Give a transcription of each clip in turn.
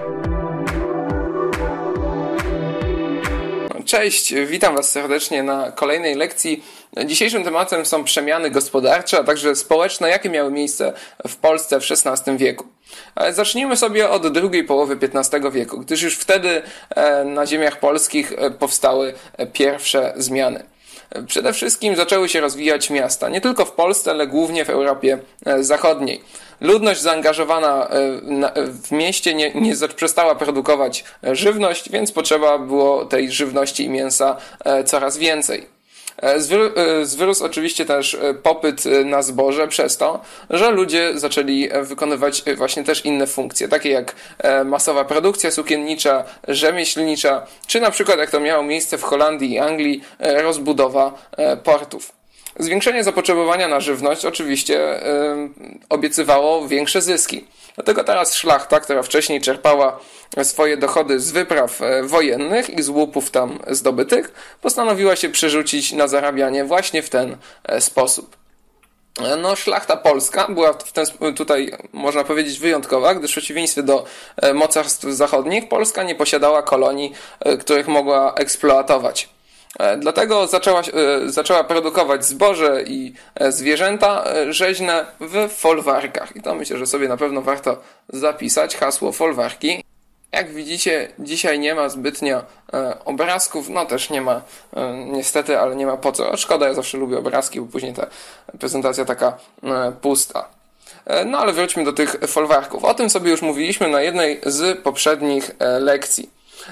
Cześć, witam Was serdecznie na kolejnej lekcji. Dzisiejszym tematem są przemiany gospodarcze, a także społeczne, jakie miały miejsce w Polsce w XVI wieku. Ale zacznijmy sobie od drugiej połowy XV wieku, gdyż już wtedy na ziemiach polskich powstały pierwsze zmiany. Przede wszystkim zaczęły się rozwijać miasta, nie tylko w Polsce, ale głównie w Europie Zachodniej. Ludność zaangażowana w mieście nie przestała produkować żywność, więc potrzeba było tej żywności i mięsa coraz więcej. Zwyrósł oczywiście też popyt na zboże przez to, że ludzie zaczęli wykonywać właśnie też inne funkcje, takie jak masowa produkcja sukiennicza, rzemieślnicza, czy na przykład jak to miało miejsce w Holandii i Anglii, rozbudowa portów. Zwiększenie zapotrzebowania na żywność oczywiście obiecywało większe zyski. Dlatego teraz szlachta, która wcześniej czerpała swoje dochody z wypraw wojennych i z łupów tam zdobytych, postanowiła się przerzucić na zarabianie właśnie w ten sposób. Szlachta polska była tutaj, można powiedzieć, wyjątkowa, gdyż w przeciwieństwie do mocarstw zachodnich Polska nie posiadała kolonii, których mogła eksploatować. Dlatego zaczęła produkować zboże i zwierzęta rzeźne w folwarkach. I to myślę, że sobie na pewno warto zapisać hasło folwarki. Jak widzicie, dzisiaj nie ma zbytnio obrazków, też nie ma niestety, ale nie ma po co. Szkoda, ja zawsze lubię obrazki, bo później ta prezentacja taka pusta. Ale wróćmy do tych folwarków. O tym sobie już mówiliśmy na jednej z poprzednich lekcji.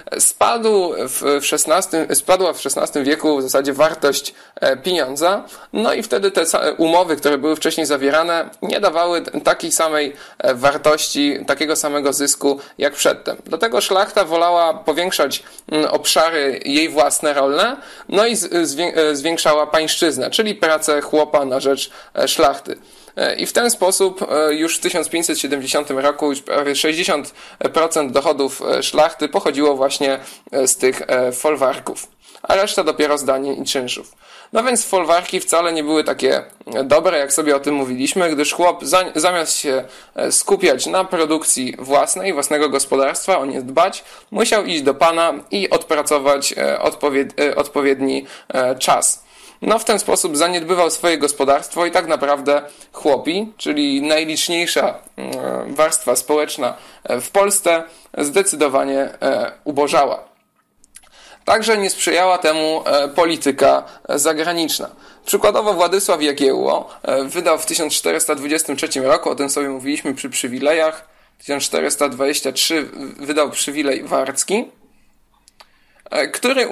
Spadła w XVI wieku w zasadzie wartość pieniądza, i wtedy te umowy, które były wcześniej zawierane, nie dawały takiej samej wartości, takiego samego zysku jak przedtem. Dlatego szlachta wolała powiększać obszary jej własne rolne, i zwiększała pańszczyznę, czyli pracę chłopa na rzecz szlachty. I w ten sposób już w 1570 roku już prawie 60% dochodów szlachty pochodziło właśnie z tych folwarków, a reszta dopiero z danin i czynszów. Więc folwarki wcale nie były takie dobre, jak sobie o tym mówiliśmy, gdyż chłop zamiast się skupiać na produkcji własnego gospodarstwa, o nie dbać, musiał iść do pana i odpracować odpowiedni czas. W ten sposób zaniedbywał swoje gospodarstwo i tak naprawdę chłopi, czyli najliczniejsza warstwa społeczna w Polsce, zdecydowanie ubożała. Także nie sprzyjała temu polityka zagraniczna. Przykładowo Władysław Jagiełło wydał w 1423 roku, o tym sobie mówiliśmy przy przywilejach, 1423 wydał przywilej warcki, który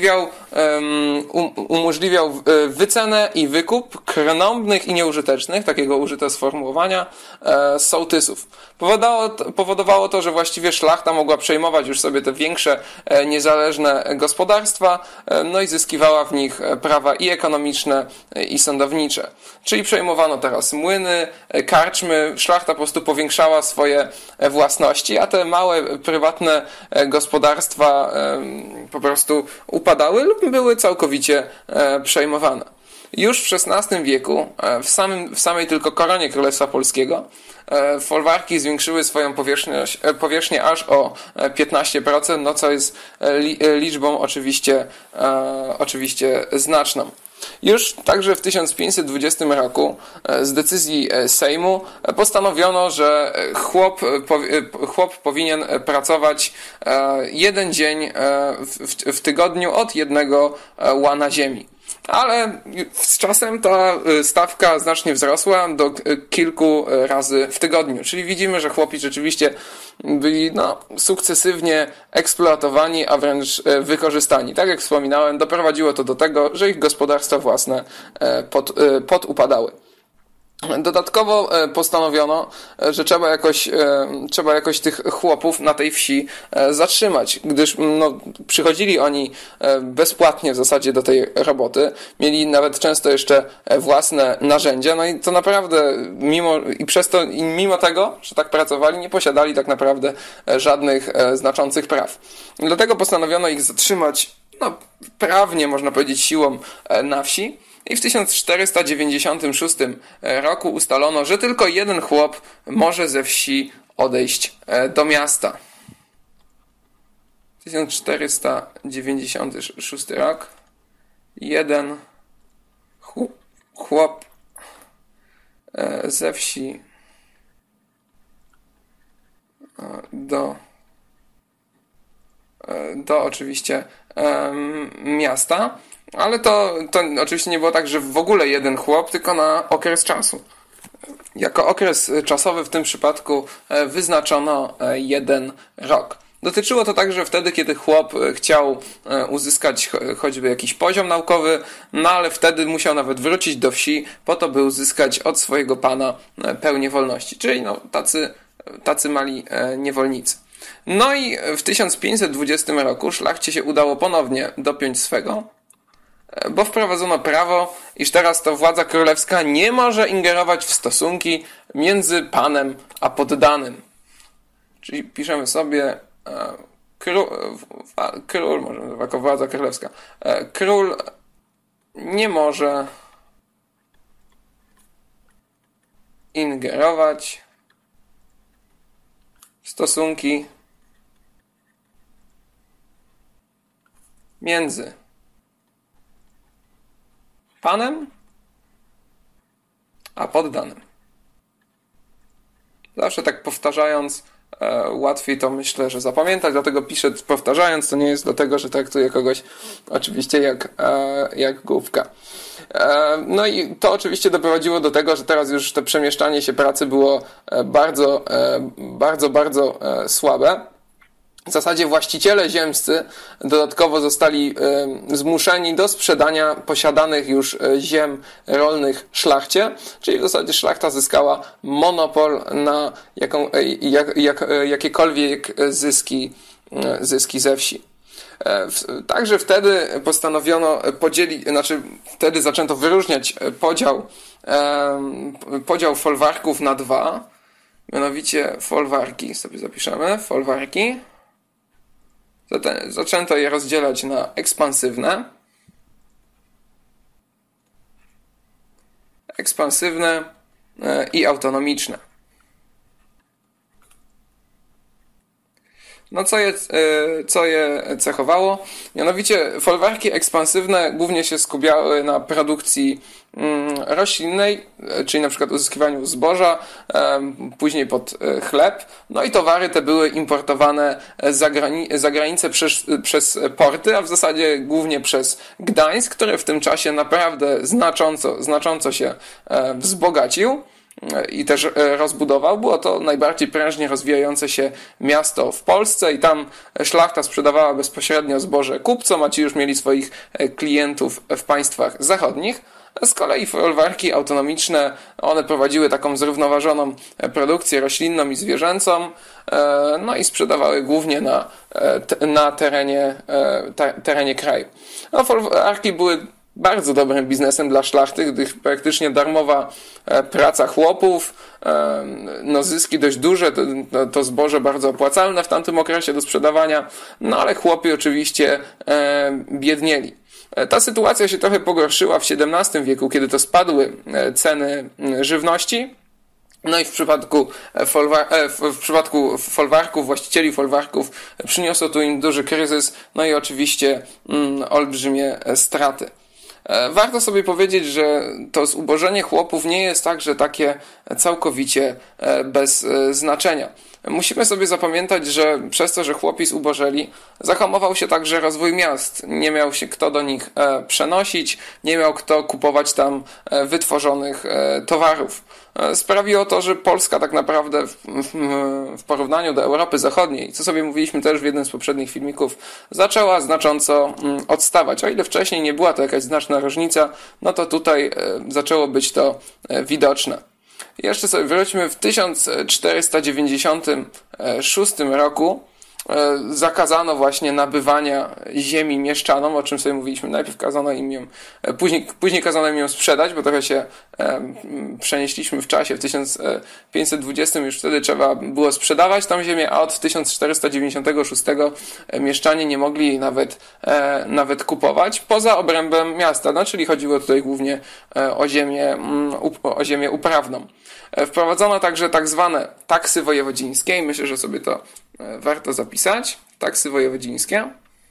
umożliwiał wycenę i wykup krnąbrnych i nieużytecznych, takiego użyte sformułowania, sołtysów. Powodowało to, że właściwie szlachta mogła przejmować już sobie te większe, niezależne gospodarstwa, i zyskiwała w nich prawa i ekonomiczne, i sądownicze. Czyli przejmowano teraz młyny, karczmy, szlachta po prostu powiększała swoje własności, a te małe, prywatne gospodarstwa po prostu upadały lub były całkowicie przejmowane. Już w XVI wieku, w samej tylko koronie Królestwa Polskiego, folwarki zwiększyły swoją powierzchnię aż o 15%, co jest liczbą oczywiście znaczną. Już także w 1520 roku z decyzji Sejmu postanowiono, że chłop powinien pracować jeden dzień w tygodniu od jednego łana ziemi. Ale z czasem ta stawka znacznie wzrosła do kilku razy w tygodniu. Czyli widzimy, że chłopi rzeczywiście byli sukcesywnie eksploatowani, a wręcz wykorzystani. Tak jak wspominałem, doprowadziło to do tego, że ich gospodarstwa własne podupadały. Dodatkowo postanowiono, że trzeba jakoś tych chłopów na tej wsi zatrzymać, gdyż przychodzili oni bezpłatnie w zasadzie do tej roboty, mieli nawet często jeszcze własne narzędzia, i to naprawdę mimo tego, że tak pracowali, nie posiadali tak naprawdę żadnych znaczących praw. Dlatego postanowiono ich zatrzymać, prawnie można powiedzieć siłą na wsi. I w 1496 roku ustalono, że tylko jeden chłop może ze wsi odejść do miasta. 1496 rok. Jeden chłop ze wsi do oczywiście miasta, ale to oczywiście nie było tak, że w ogóle jeden chłop, tylko na okres czasu. Jako okres czasowy w tym przypadku wyznaczono 1 rok. Dotyczyło to także wtedy, kiedy chłop chciał uzyskać choćby jakiś poziom naukowy, no ale wtedy musiał nawet wrócić do wsi po to, by uzyskać od swojego pana pełnię wolności, czyli tacy mali niewolnicy. No i w 1520 roku szlachcie się udało ponownie dopiąć swego, bo wprowadzono prawo, iż teraz to władza królewska nie może ingerować w stosunki między panem a poddanym. Czyli piszemy sobie król, może jako władza królewska. Król nie może ingerować w stosunki między panem a poddanym. Zawsze tak powtarzając, łatwiej to myślę, że zapamiętać, dlatego piszę powtarzając, to nie jest dlatego, że traktuję kogoś oczywiście jak główka. No i to oczywiście doprowadziło do tego, że teraz już to przemieszczanie się pracy było bardzo słabe. W zasadzie właściciele ziemscy dodatkowo zostali zmuszeni do sprzedania posiadanych już ziem rolnych szlachcie, czyli w zasadzie szlachta zyskała monopol na jakiekolwiek zyski ze wsi. Także wtedy postanowiono wtedy zaczęto wyróżniać podział folwarków na 2, mianowicie folwarki, sobie zapiszemy, folwarki. Zaczęto je rozdzielać na ekspansywne i autonomiczne. No co je cechowało? Mianowicie folwarki ekspansywne głównie się skupiały na produkcji roślinnej, czyli na przykład uzyskiwaniu zboża, później pod chleb. No i towary te były importowane za granicę przez porty, a w zasadzie głównie przez Gdańsk, który w tym czasie naprawdę znacząco się wzbogacił i też rozbudował. Było to najbardziej prężnie rozwijające się miasto w Polsce i tam szlachta sprzedawała bezpośrednio zboże kupcom, a ci już mieli swoich klientów w państwach zachodnich. Z kolei folwarki autonomiczne, one prowadziły taką zrównoważoną produkcję roślinną i zwierzęcą, no i sprzedawały głównie na terenie kraju. No, folwarki były bardzo dobrym biznesem dla szlachty, gdyż praktycznie darmowa praca chłopów, no zyski dość duże, to zboże bardzo opłacalne w tamtym okresie do sprzedawania, no ale chłopi oczywiście biednieli. Ta sytuacja się trochę pogorszyła w XVII wieku, kiedy to spadły ceny żywności. No i w przypadku folwarków, właścicieli folwarków, przyniosło tu im duży kryzys, no i oczywiście olbrzymie straty. Warto sobie powiedzieć, że to zubożenie chłopów nie jest także takie całkowicie bez znaczenia. Musimy sobie zapamiętać, że przez to, że chłopi zubożeli, zahamował się także rozwój miast. Nie miał się kto do nich przenosić, nie miał kto kupować tam wytworzonych towarów. Sprawiło to, że Polska tak naprawdę w porównaniu do Europy Zachodniej, co sobie mówiliśmy też w jednym z poprzednich filmików, zaczęła znacząco odstawać. O ile wcześniej nie była to jakaś znaczna różnica, no to tutaj zaczęło być to widoczne. Jeszcze sobie wróćmy, w 1496 roku zakazano właśnie nabywania ziemi mieszczanom, o czym sobie mówiliśmy. Najpierw kazano im ją, później kazano im ją sprzedać, bo trochę się przenieśliśmy w czasie. W 1520 już wtedy trzeba było sprzedawać tą ziemię, a od 1496 mieszczanie nie mogli nawet kupować poza obrębem miasta. No, czyli chodziło tutaj głównie o ziemię uprawną. Wprowadzono także tak zwane taksy wojewodzińskie i myślę, że sobie to warto zapisać. taksy wojewodzińskie.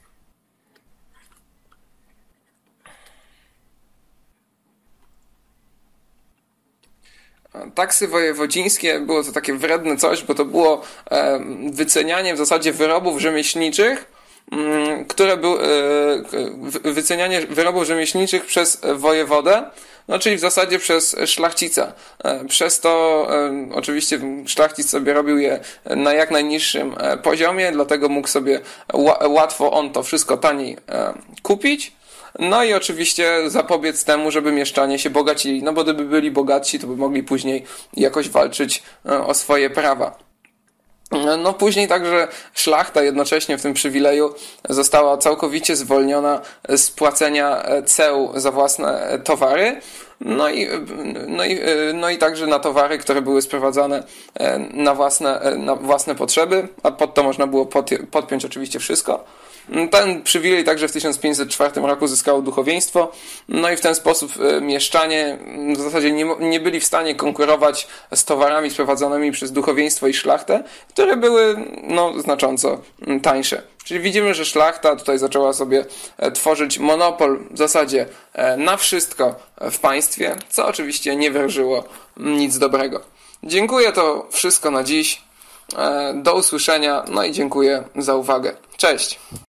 Taksy wojewodzińskie było to takie wredne coś, bo to było wycenianie w zasadzie wyrobów rzemieślniczych, które były wycenianie wyrobów rzemieślniczych przez wojewodę, no czyli w zasadzie przez szlachcica. Przez to oczywiście szlachcic sobie robił je na jak najniższym poziomie, dlatego mógł sobie łatwo on to wszystko taniej kupić. No i oczywiście zapobiec temu, żeby mieszczanie się bogacili, no bo gdyby byli bogatsi, to by mogli później jakoś walczyć o swoje prawa. No później także szlachta jednocześnie w tym przywileju została całkowicie zwolniona z płacenia ceł za własne towary, no i także na towary, które były sprowadzane na własne potrzeby, a pod to można było podpiąć oczywiście wszystko. Ten przywilej także w 1504 roku zyskało duchowieństwo, no i w ten sposób mieszczanie w zasadzie nie byli w stanie konkurować z towarami sprowadzanymi przez duchowieństwo i szlachtę, które były znacząco tańsze. Czyli widzimy, że szlachta tutaj zaczęła sobie tworzyć monopol w zasadzie na wszystko w państwie, co oczywiście nie wróżyło nic dobrego. Dziękuję, to wszystko na dziś. Do usłyszenia, no i dziękuję za uwagę. Cześć!